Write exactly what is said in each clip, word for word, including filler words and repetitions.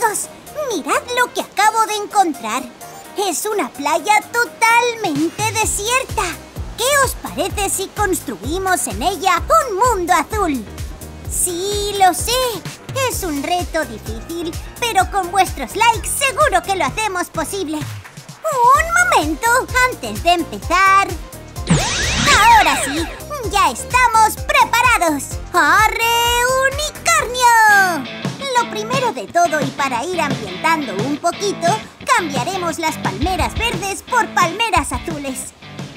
amigos, mirad lo que acabo de encontrar. Es una playa totalmente desierta. ¿Qué os parece si construimos en ella un mundo azul? Sí, lo sé. Es un reto difícil, pero con vuestros likes seguro que lo hacemos posible. ¡Un momento! Antes de empezar... ¡Ahora sí! ¡Ya estamos preparados! ¡Arre, unicornio! Lo primero de todo, y para ir ambientando un poquito, cambiaremos las palmeras verdes por palmeras azules.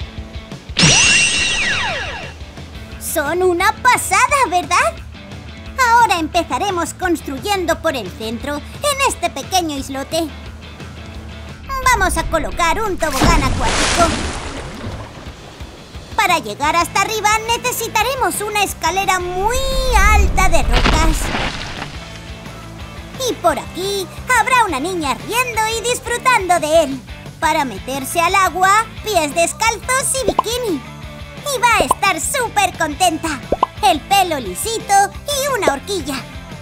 Son una pasada, ¿verdad? Ahora empezaremos construyendo por el centro, en este pequeño islote. Vamos a colocar un tobogán acuático. Para llegar hasta arriba necesitaremos una escalera muy alta de rocas. Y por aquí habrá una niña riendo y disfrutando de él. Para meterse al agua, pies descalzos y bikini. Y va a estar súper contenta. El pelo lisito y una horquilla.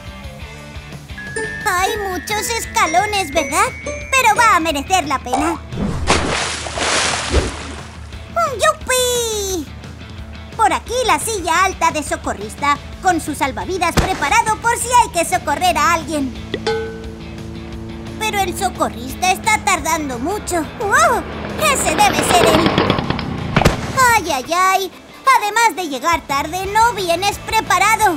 Hay muchos escalones, ¿verdad? Pero va a merecer la pena. ¡Yupi! Por aquí la silla alta de socorrista, con su salvavidas preparado por si hay que socorrer a alguien. Pero el socorrista está tardando mucho. ¡Wow! ¡Ese debe ser él! ¡Ay, ay, ay! Además de llegar tarde, no vienes preparado.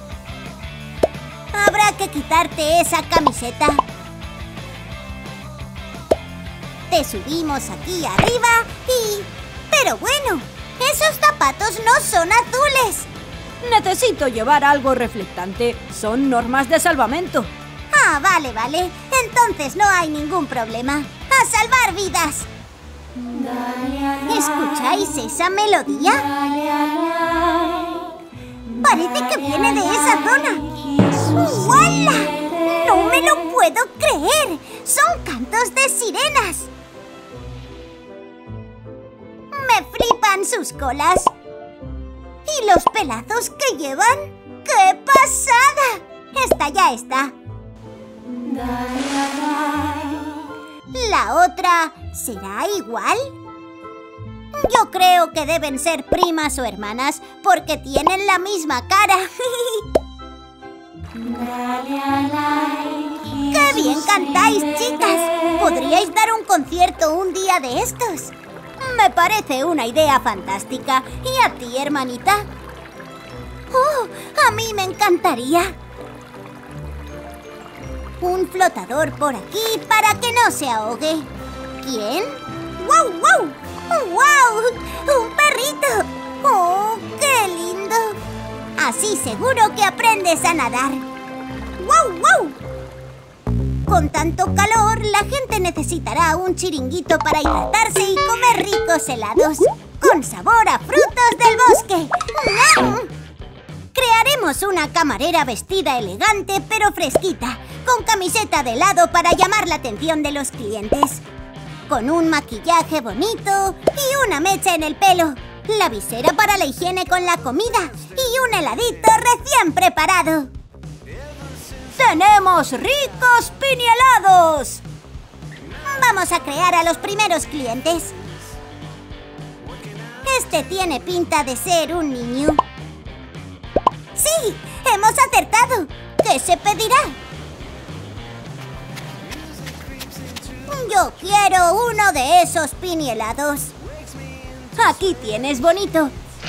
Habrá que quitarte esa camiseta. Te subimos aquí arriba y... Pero bueno, esos zapatos no son azules. Necesito llevar algo reflectante. Son normas de salvamento. Ah, vale, vale. Entonces no hay ningún problema. ¡A salvar vidas! ¿Escucháis esa melodía? Parece que viene de esa zona. ¡Uala! ¡No me lo puedo creer! ¡Son cantos de sirenas! ¡Me flipan sus colas! ¿Y los pelazos que llevan? ¡Qué pasada! Esta ya está. ¿La otra será igual? Yo creo que deben ser primas o hermanas porque tienen la misma cara. ¡Qué bien cantáis, chicas! ¿Podríais dar un concierto un día de estos? Me parece una idea fantástica. ¿Y a ti, hermanita? ¡Oh! A mí me encantaría. Un flotador por aquí para que no se ahogue. ¿Quién? ¡Wow, wow! ¡Wow! ¡Un perrito! ¡Oh, qué lindo! Así seguro que aprendes a nadar. ¡Wow, wow! Con tanto calor, la gente necesitará un chiringuito para hidratarse y comer ricos helados, con sabor a frutos del bosque. ¡Nam! Crearemos una camarera vestida elegante pero fresquita, con camiseta de helado para llamar la atención de los clientes, con un maquillaje bonito y una mecha en el pelo, la visera para la higiene con la comida y un heladito recién preparado. ¡Tenemos ricos pinielados! Vamos a crear a los primeros clientes. Este tiene pinta de ser un niño. ¡Sí! ¡Hemos acertado! ¿Qué se pedirá? Yo quiero uno de esos pinielados. Aquí tienes, bonito.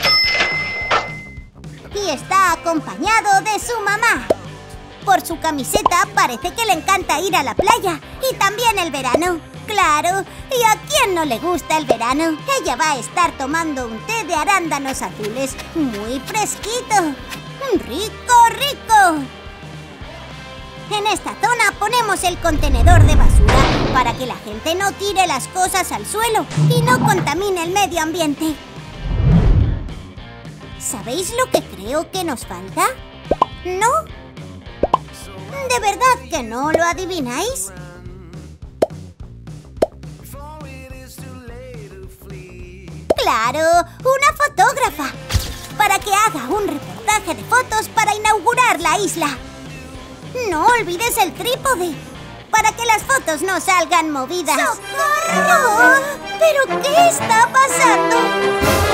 Y está acompañado de su mamá. Por su camiseta parece que le encanta ir a la playa y también el verano. ¡Claro! ¿Y a quién no le gusta el verano? Ella va a estar tomando un té de arándanos azules muy fresquito. ¡Rico, rico! En esta zona ponemos el contenedor de basura para que la gente no tire las cosas al suelo y no contamine el medio ambiente. ¿Sabéis lo que creo que nos falta? ¿No? ¿De verdad que no lo adivináis? ¡Claro! ¡Una fotógrafa! Para que haga un reportaje de fotos para inaugurar la isla. No olvides el trípode. para que las fotos no salgan movidas. ¡Socorro! Oh, ¿pero qué está pasando?